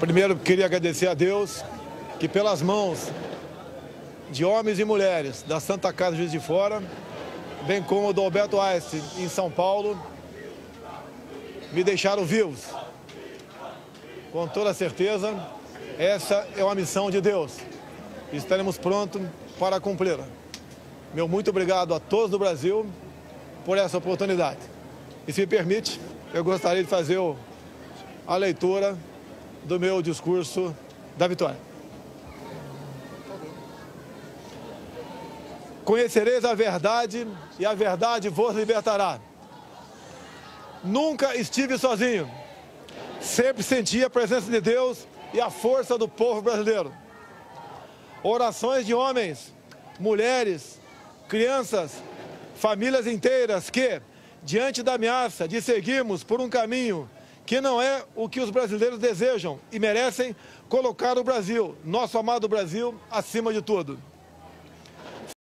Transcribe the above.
Primeiro, queria agradecer a Deus que pelas mãos de homens e mulheres da Santa Casa Juiz de Fora, bem como do Alberto Einstein em São Paulo, me deixaram vivos. Com toda certeza, essa é uma missão de Deus. Estaremos prontos para cumpri-la. Meu muito obrigado a todos do Brasil por essa oportunidade. E se me permite, eu gostaria de fazer a leitura do meu discurso da vitória. Conhecereis a verdade e a verdade vos libertará. Nunca estive sozinho. Sempre senti a presença de Deus e a força do povo brasileiro. Orações de homens, mulheres, crianças, famílias inteiras que, diante da ameaça de seguirmos por um caminho que não é o que os brasileiros desejam e merecem, colocar o Brasil, nosso amado Brasil, acima de tudo.